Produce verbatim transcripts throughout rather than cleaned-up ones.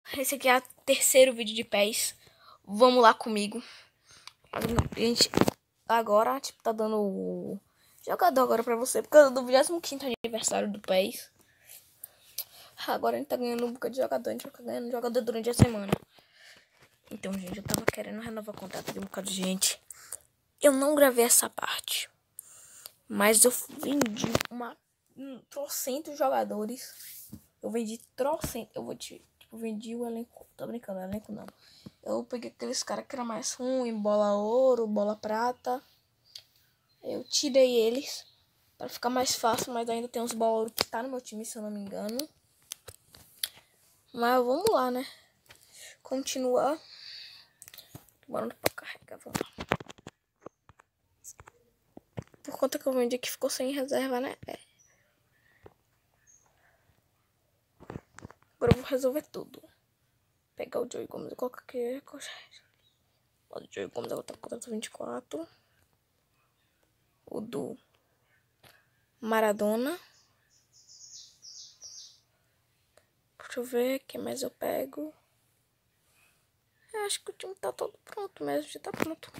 Esse aqui é o terceiro vídeo de pés. Vamos lá comigo. A gente agora, tipo, tá dando o jogador agora pra você. Por causa do vigésimo quinto aniversário do pés. Agora a gente tá ganhando um bocado de jogador. A gente vai ficar ganhando jogador durante a semana. Então, gente, eu tava querendo renovar o contrato de um bocado de gente. Eu não gravei essa parte. Mas eu vendi uma um, trocentos jogadores. Eu vendi trocentos. Eu vou te... Tipo, vendi o elenco. Tô brincando, elenco não. Eu peguei aqueles caras que era mais ruim. Bola ouro, bola prata. Eu tirei eles. Pra ficar mais fácil. Mas ainda tem uns bola ouro que tá no meu time, se eu não me engano. Mas vamos lá, né? Continuar. Bora pra carregar, vamos lá. Por conta que eu vendi que ficou sem reserva, né? É. Agora eu vou resolver tudo. Pegar o Joey Gomes e colocar aqui. O do Joey Gomes eu vou estar com contrato vinte e quatro. O do Maradona. Deixa eu ver quem mais eu pego. Eu acho que o time tá todo pronto mesmo. Já tá pronto.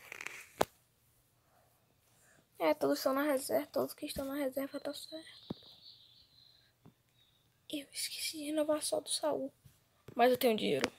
É, todos estão na reserva. Todos que estão na reserva tá certo. Eu esqueci de renovar só do Saul. Mas eu tenho dinheiro.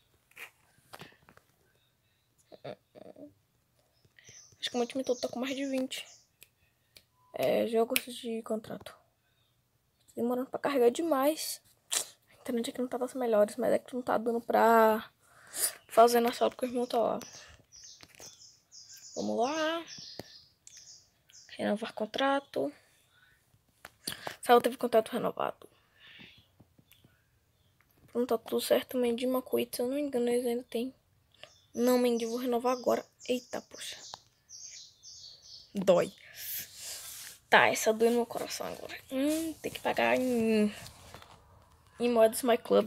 Acho que o meu time todo tá com mais de vinte. É, jogos de contrato. Demorando pra carregar demais. A internet aqui não tá das melhores, mas é que não tá dando pra fazer na sala porque o irmão tá lá. Vamos lá. Renovar contrato. Saul teve contrato renovado. Não tá tudo certo. Mendy e Makuita, se eu não me engano, eles ainda tem. Não, Mendy, vou renovar agora. Eita, poxa. Dói. Tá, essa dói no meu coração agora. Hum, tem que pagar em, em moedas My Club.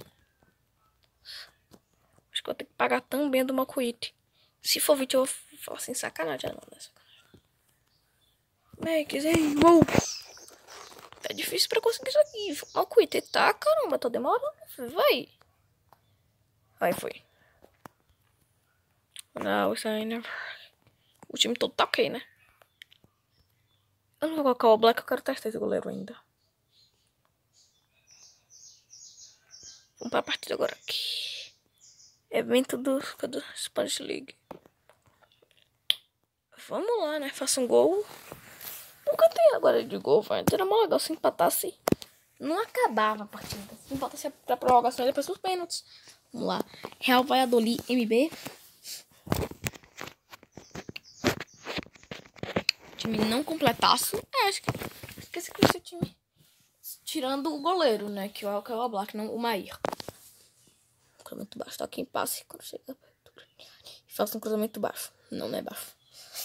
Acho que eu vou ter que pagar também a do Makuita. Se for vinte, eu vou falar assim, sacanagem. Não, não é sacanagem. Max, ei, uou. Tá difícil pra conseguir isso aqui. Makuita, tá, caramba, tô demorando. Vai. Vai, foi. Não, isso ainda... O time todo tá ok, né? Eu não vou colocar o Black, eu quero testar esse goleiro ainda. Vamos pra partida agora aqui. Evento do, do Spanish League. Vamos lá, né? Faça um gol. Nunca tem agora de gol, vai. Era mó legal se empatasse. Não acabava a partida. Se empatasse pra prorrogação e depois os pênaltis. Vamos lá. Real Valladolid M B. Time não completaço. É, acho que esqueci que esse time. Tirando o goleiro, né? Que é o Kyle Black, não o Maír. Cruzamento baixo. Tá aqui em passe. Quando chega perto. Faça um cruzamento baixo. Não, não é baixo.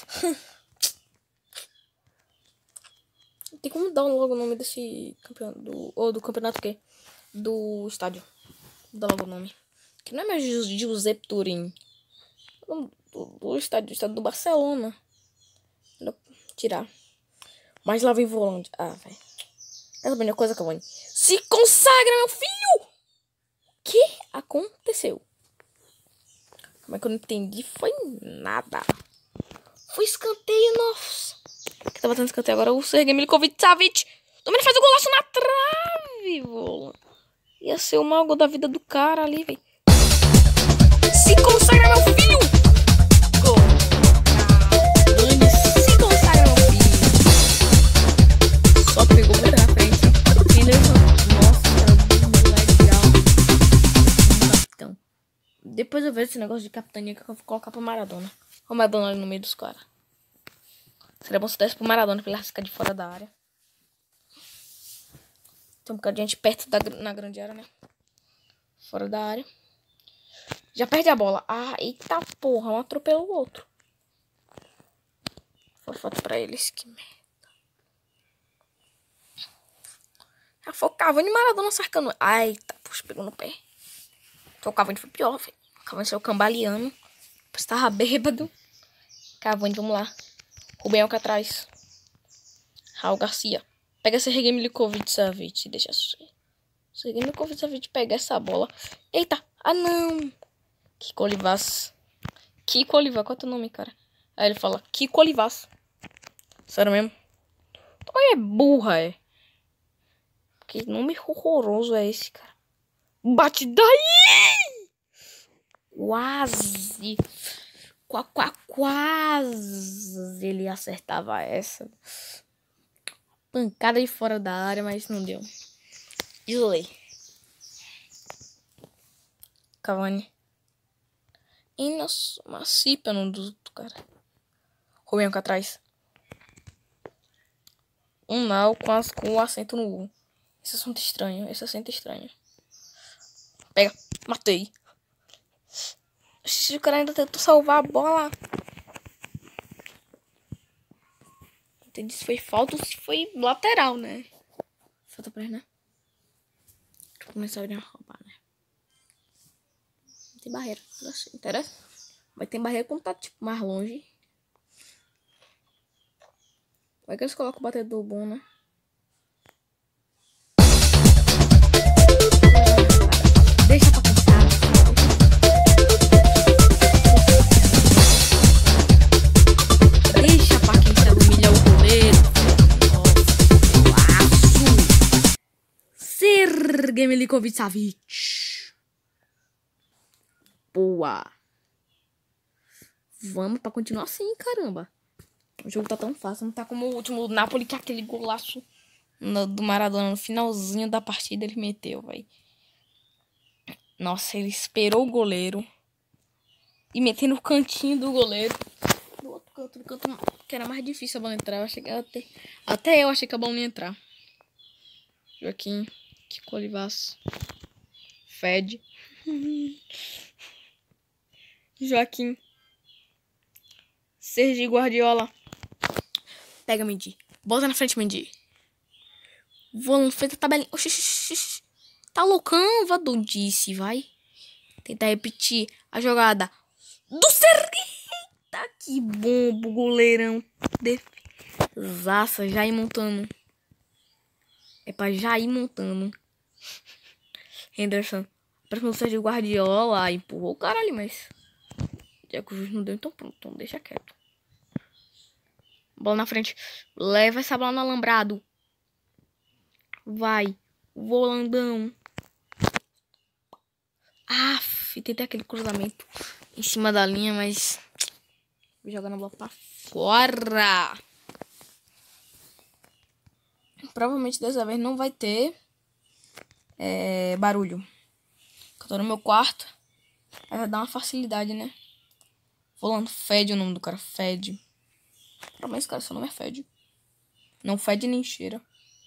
Tem como dar logo o nome desse campeonato. Do, ou do campeonato o quê? Do estádio. Dá logo o nome. Que não é mais Giuseppe Turin. Do, do, do estádio. Do estádio do Barcelona. Vou tirar. Mas lá vem volante. Ah, velho. Quer saber uma coisa, Cavani? Se consagra, meu filho! O que aconteceu? Como é que eu não entendi? Foi nada. Foi escanteio, nossa. Que tá batendo escanteio agora? O Sergei Milinkovic-Savic. Domina faz o golaço na trave, vô. Ia ser o mau gol da vida do cara ali, velho. Se consagra, meu filho! Gol. Se consagra, meu filho. Só pegou muito na frente. Quem levantou? Nossa, legal. Capitão. Depois eu vejo esse negócio de capitania que eu vou colocar pro Maradona. O Maradona ali no meio dos caras. Seria bom se desse pro Maradona pra ele arriscar de fora da área. Tem um bocado de gente perto da, na grande área, né? Fora da área. Já perde a bola. Ah, eita porra. Um atropelou o outro. Foi foto pra eles. Que merda. Já foi o Cavani e Maradona cercando. Ai, tá, poxa, pegou no pé. Então o Cavani foi pior, velho. O Cavani saiu cambaleando. Estava bêbado. Cavani, vamos lá. Rubem Alcatraz. Raul Garcia. Pega esse Sergei Milinkovic-Savic. Deixa Consegui me convencer de pegar essa bola. Eita! Ah, não! Kiko Olivas. Kiko Olivas, qual é o teu nome, cara? Aí ele fala, Kiko Olivas. Sério mesmo? Olha, é burra, é. Que nome horroroso é esse, cara? Bate daí! Quase. Qua, qua, quase ele acertava essa. Pancada de fora da área, mas não deu. Isolei. Cavani. E nossa, macipa no do cara. Rubem cá atrás. Um não com, as, com o acento no U. Esse assunto estranho. Esse acento estranho. Pega. Matei. O cara ainda tentou salvar a bola. Entendi se foi falta ou se foi lateral, né? Falta pra ele, né? Deixa eu começar a olhar a roubar, né? Não tem barreira. Interessa? Mas tem barreira quando tá tipo mais longe. Vai que eles colocam o batedor bom, né? Deixa pra pensar. Deixa pra quem sabe humilhar o goleiro. Nossa, Sergej Milinkovic-Savic. Boa. Vamos pra continuar assim, caramba. O jogo tá tão fácil, não tá como o último Napoli, que é aquele golaço no, do Maradona no finalzinho da partida ele meteu, velho. Nossa, ele esperou o goleiro e meteu no cantinho do goleiro. Do outro canto, do canto que era mais difícil a bola entrar. Eu achei que até, até eu achei que a bola não ia entrar. Joaquim, Kiko Olivas, Fed. Joaquim, Sergi Guardiola. Pega, Mendy. Bota na frente, Mendy. Vou na frente da tabelinha. Oxi, oxi, oxi. Tá loucão, vadodice, vai. Tentar repetir a jogada do Sergi. Eita, que bombo, goleirão. Defesaça, já ir montando. É pra já ir montando. Henderson. Próximo Sergi Guardiola. Empurrou o cara ali, mas... já que o juiz não deu, então pronto. Então deixa quieto. Bola na frente. Leva essa bola no alambrado. Vai. Volandão. Aff, tentei aquele cruzamento em cima da linha, mas... jogando a bola pra fora. Provavelmente dessa vez não vai ter é, barulho. Eu tô no meu quarto. Aí vai dar uma facilidade, né? Volando. Fed o nome do cara. Fed. Provavelmente, cara, seu nome é Fed. Não fede nem cheira.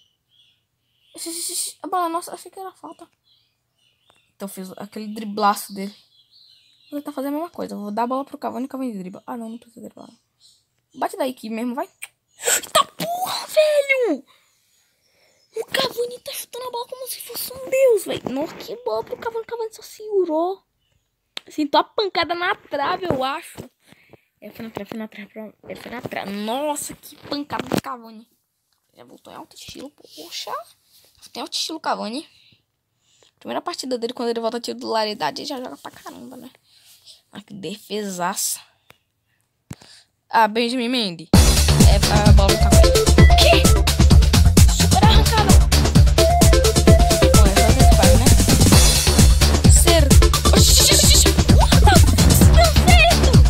A bola nossa, achei que era falta. Então fiz aquele driblaço dele. Vou tentar fazer a mesma coisa. Vou dar a bola pro Cavani e o Cavani dribla. Ah, não, não precisa driblar. Bate daí que mesmo, vai. Eita porra, velho! O Cavani tá chutando a bola como se fosse um deus, velho. Nossa, que bola pro Cavani. O Cavani só segurou. Sentou a pancada na trave, eu acho. É, foi na trave, foi na trave. É, foi na trave. Nossa, que pancada do Cavani. Já voltou em alto estilo, poxa. Tem alto estilo Cavani. Primeira partida dele, quando ele volta a titularidade, ele já joga pra caramba, né? Ah, que defesaça. Ah, Benjamin Mendy. É a bola do Cavani. Que? Super arrancada. Bom, é só que faz, né? Ser... oxi, oxi, perfeito!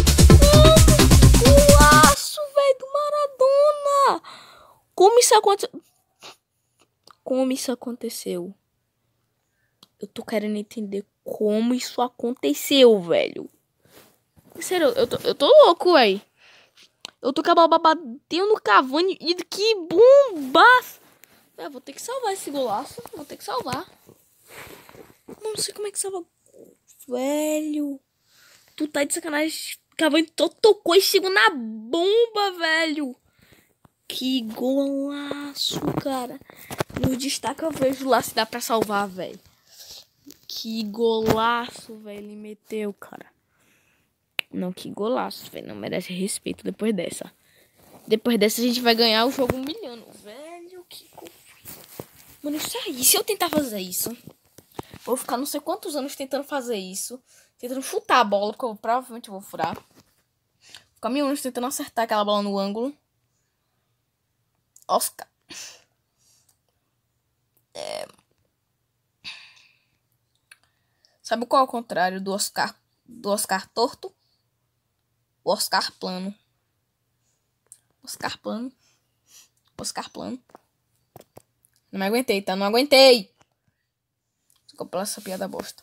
Golaço, velho, do Maradona! Como isso aconteceu? Como isso aconteceu? Eu tô querendo entender como isso aconteceu, velho. Sério, eu tô, eu tô louco, velho. Eu tô com a bola batendo no Cavani e que bombas! Eu vou ter que salvar esse golaço. Vou ter que salvar. Não sei como é que salva. Velho. Tu tá de sacanagem. Cavani tocou e chegou na bomba, velho. Que golaço, cara. No destaque eu vejo lá se dá pra salvar, velho. Que golaço, velho. Ele meteu, cara. Não, que golaço, velho. Não merece respeito depois dessa. Depois dessa a gente vai ganhar o jogo humilhando. Velho, que... Mano, isso aí, se eu tentar fazer isso, vou ficar não sei quantos anos tentando fazer isso. Tentando chutar a bola, porque eu provavelmente vou furar. Ficar mil anos tentando acertar aquela bola no ângulo. Oscar. É... Sabe qual é o contrário do Oscar, do Oscar torto? O Oscar plano. Oscar plano. Oscar plano. Não me aguentei, tá? Não aguentei. Desculpa essa piada bosta.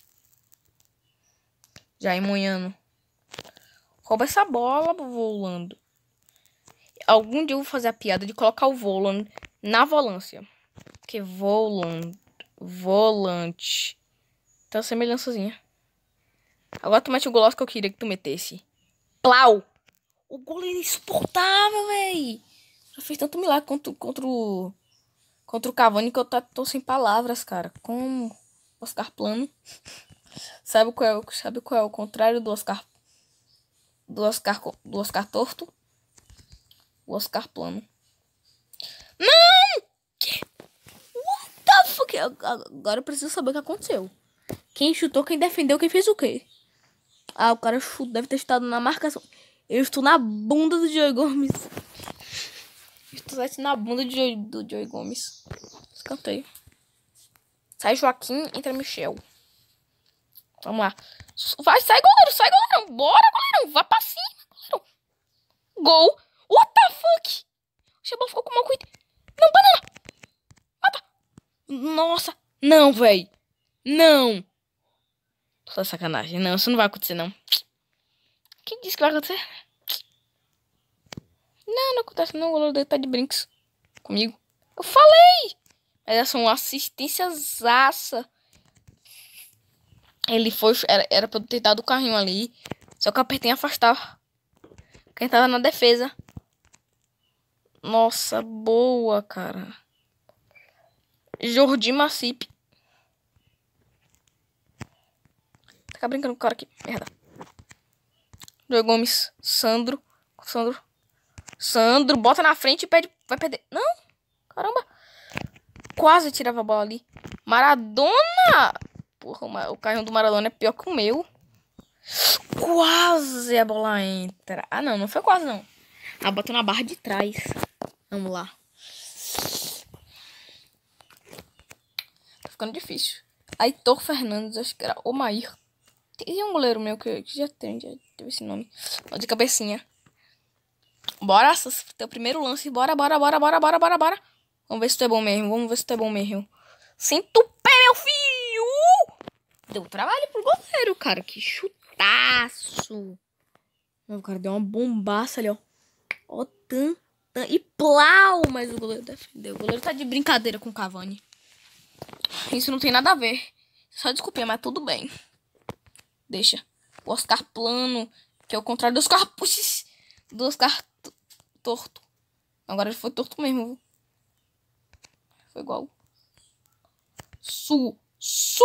Jair Moiano. Rouba essa bola, Volando. Algum dia eu vou fazer a piada de colocar o Voland na volância. Porque Voland. Volante. Tem uma semelhançazinha. Agora tu mete o golaço que eu queria que tu metesse. Plau! O goleiro é insuportável, véi. Já fez tanto milagre contra, contra o... Contra o Cavani que eu tô, tô sem palavras, cara. Como Oscar plano. Sabe qual, é, sabe qual é o contrário do Oscar... Do Oscar, do Oscar torto? O Oscar plano. Não! Que? What the fuck? Agora eu preciso saber o que aconteceu. Quem chutou, quem defendeu, quem fez o quê? Ah, o cara chutou, deve ter estado na marcação. Eu estou na bunda do Joey Gomes. Estou na bunda do Joey, do Joey Gomes. Escanteio. Sai Joaquim, entra Michel. Vamos lá. Vai, sai goleiro, sai goleirão. Bora, goleirão. Vai pra cima, goleirão. Gol. What the fuck? O Xabão ficou com uma cuida. Não, banana. Mata. Nossa. Não, véi. Não. Só sacanagem. Não, isso não vai acontecer, não. Quem disse que vai acontecer? Não, não acontece não. O goleiro dele tá de brinks comigo. Eu falei. Mas essa é uma assistência zaça. Ele foi... Era, era pra eu ter dado o carrinho ali. Só que eu apertei em afastar. Quem tava na defesa. Nossa, boa, cara. Jordi Massip. Fica brincando com o cara aqui. Merda. Joey Gomes. Sandro. Sandro. Sandro. Bota na frente e pede. Vai perder. Não. Caramba. Quase tirava a bola ali. Maradona. Porra, o carrinho do Maradona é pior que o meu. Quase a bola entra. Ah, não. Não foi quase, não. Ela botou na barra de trás. Vamos lá. Tá ficando difícil. Aitor Fernandes. Acho que era Omair. Tem um goleiro meu que, que já tem. Já teve esse nome. Ó, de cabecinha. Bora, teu primeiro lance. Bora, bora, bora, bora, bora, bora, bora. Vamos ver se tu é bom mesmo. Vamos ver se tu é bom mesmo. Sinto o pé, meu filho! Deu trabalho pro goleiro, cara. Que chutaço. O cara deu uma bombaça ali, ó. Ó, tan, tan. E plau! Mas o goleiro defendeu. O goleiro tá de brincadeira com o Cavani. Isso não tem nada a ver. Só desculpinha, mas tudo bem. Deixa. O Oscar plano. Que é o contrário do Oscar... Puxa, do Oscar torto. Agora foi torto mesmo. Foi igual. Su. Su!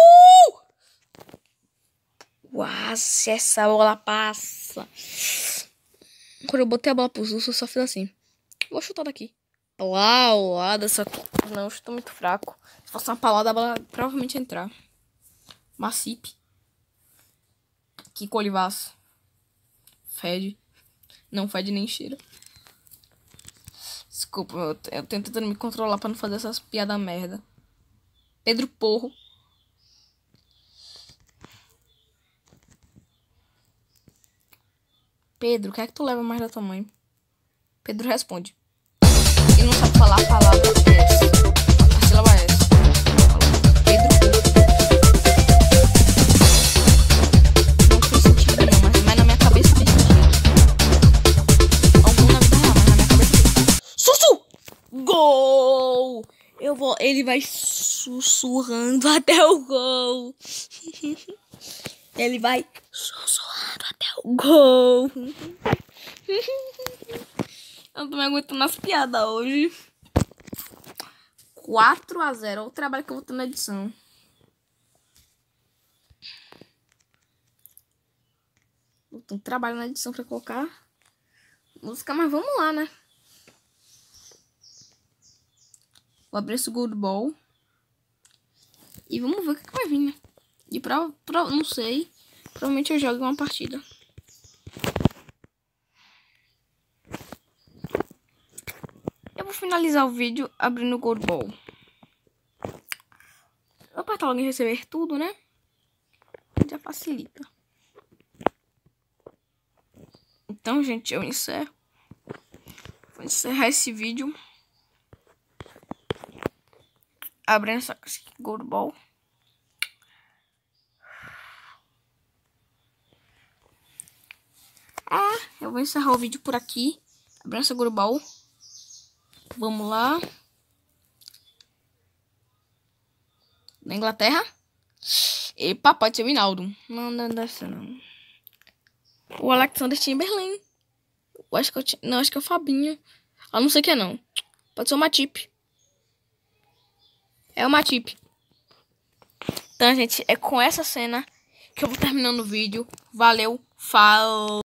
Quase essa bola passa. Quando eu botei a bola pro Sul, eu só fiz assim. Vou chutar daqui. Paulada, só que... Não, eu estou muito fraco. Se fosse uma paulada, a bola provavelmente ia entrar. Massip. Que colivaço. Fede. Não fede nem cheira. Desculpa, eu, eu tô tentando me controlar pra não fazer essas piadas merda. Pedro Porro. Pedro, o que é que tu leva mais da tua mãe? Pedro responde. Ele não sabe falar a palavra S. A sílaba S. Pedro Porro. Não fez sentido não, mas, mas na minha cabeça fez sentido. Algum na vida real, mas na minha cabeça fez sentido. Sussu! Gol! Eu vou... Ele vai sussurrando até o gol. Ele vai sussurrando até o gol. Eu não tô me aguentando nas piadas hoje. quatro a zero. Olha o trabalho que eu vou ter na edição. Vou ter um trabalho na edição pra colocar música, mas vamos lá, né? Vou abrir esse Gold Ball. E vamos ver o que, que vai vir, né? E pra, pra... não sei. Provavelmente eu jogo uma partida. Eu vou finalizar o vídeo abrindo o Gold Ball. Vou apertar logo em receber tudo, né? Já facilita. Então, gente, eu encerro. Vou encerrar esse vídeo. Abrindo essa Gold Ball. Ah, eu vou encerrar o vídeo por aqui. Abrindo essa Gold Ball. Vamos lá. Na Inglaterra. Epa, pode ser o Hinaldo. Não, não deve ser, não. O Alexander Chamberlain. Eu acho que eu tinha... Não, acho que é o Fabinho. Eu não sei que é, não. Pode ser o Matip. É o Matip. Então, gente, é com essa cena que eu vou terminando o vídeo. Valeu, falou!